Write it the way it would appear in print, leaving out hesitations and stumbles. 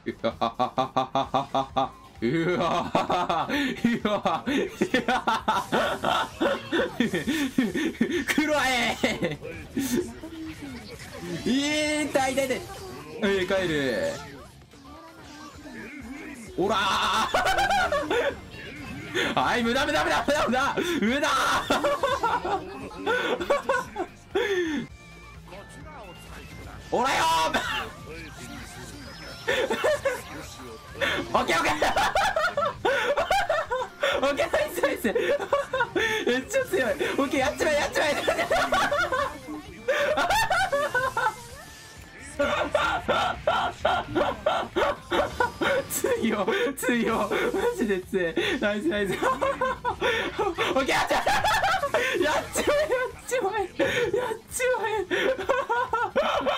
うわははははははうわうわ黒え痛い痛い痛い帰るおらはい無駄無駄無駄無駄無駄無駄おらよオッケーオッケーオッケーナイスナイスめっちゃ強いオッケーやっちまえやっちまえ強い強いマジで強いナイスナイスオッケーやっちまえやっちまえやっちまえやっちまえ